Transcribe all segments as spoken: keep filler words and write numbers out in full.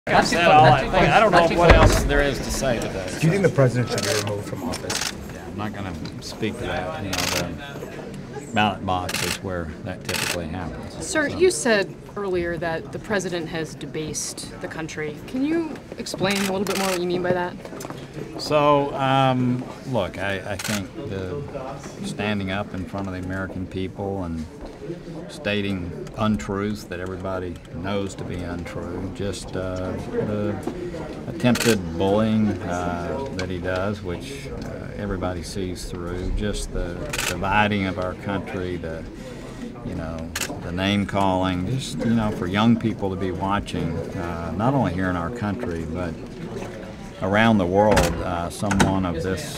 I've said all I think. I don't know what else there is to say today. Do you think the president should be removed from office? Yeah, I'm not going to speak to that. You know, the ballot box is where that typically happens. Sir, so. You said earlier that the president has debased the country. Can you explain a little bit more what you mean by that? So, um, look, I, I think the standing up in front of the American people and stating untruths that everybody knows to be untrue, just uh, the attempted bullying uh, that he does, which uh, everybody sees through, just the dividing of our country, the you know, the name calling, just, you know, for young people to be watching, uh, not only here in our country, but around the world, uh, someone of this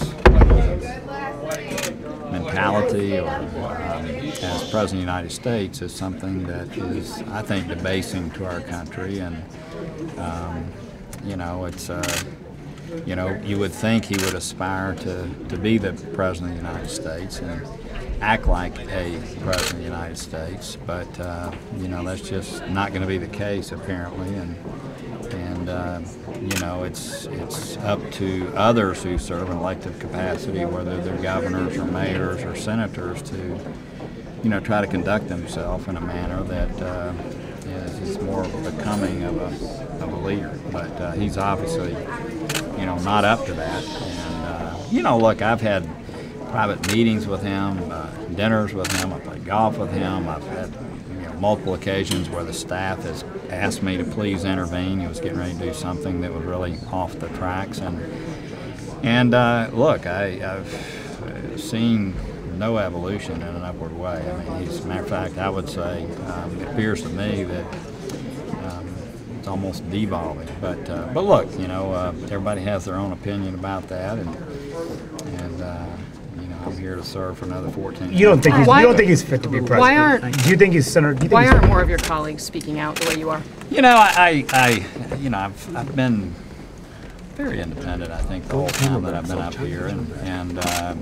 uh, mentality or um, as President of the United States is something that is, I think, debasing to our country. And, um, you know, it's, uh, you know, you would think he would aspire to, to be the President of the United States and act like a President of the United States, but, uh, you know, that's just not going to be the case, apparently. And, and uh, you know, it's it's up to others who serve in elective capacity, whether they're governors or mayors or senators, to, you know, try to conduct themselves in a manner that uh, is, is more becoming of a, of a leader. But uh, he's obviously, you know, not up to that. And, uh, you know, look, I've had private meetings with him, uh, dinners with him, I've played golf with him, I've had you know, multiple occasions where the staff has asked me to please intervene. He was getting ready to do something that was really off the tracks. And, and uh, look, I, I've seen no evolution in an upward way. I mean, he's, as a matter of fact, I would say um, it appears to me that um, it's almost devolving. But, uh, but look, you know, uh, everybody has their own opinion about that. And, and uh, I'm here to serve for another fourteen years. You don't think he's, why, you don't think he's fit to be president? Why aren't? Do you think he's senator? Do you think Why he's aren't more of your colleagues speaking out the way you are? You know, I, I, I you know, I've, I've been very independent. I think the whole time that I've been up here, and, and uh,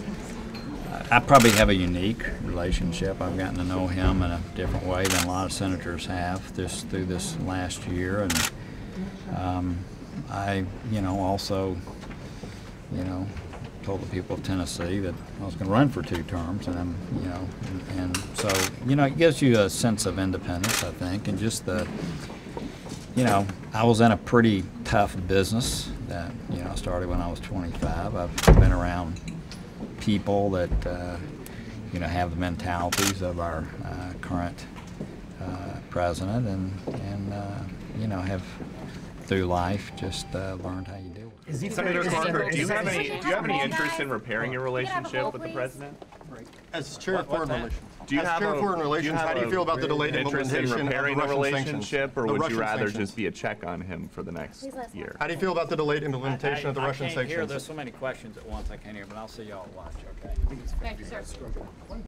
I probably have a unique relationship. I've gotten to know him in a different way than a lot of senators have this through this last year, and um, I, you know, also, you know. told the people of Tennessee that I was going to run for two terms, and I'm, you know, and, and so, you know, it gives you a sense of independence, I think, and just the, you know, I was in a pretty tough business that, you know, started when I was twenty-five. I've been around people that, uh, you know, have the mentalities of our uh, current uh, president, and, and uh, you know, have through life just uh, learned how you do it. Is he Senator Corker, do you have any do you have any interest in repairing your relationship with the president? As chair of foreign relations, do you as have chair of foreign relations, how do you feel about the delayed interest in implementation repairing of the the Russian relationship, sanctions? or The would Russian you rather sanctions. just be a check on him for the next year? How do you feel about the delayed implementation I, of the I Russian can't sanctions? hear. There's so many questions at once I can't hear, but I'll see y'all at lunch, okay? Thank you, sir.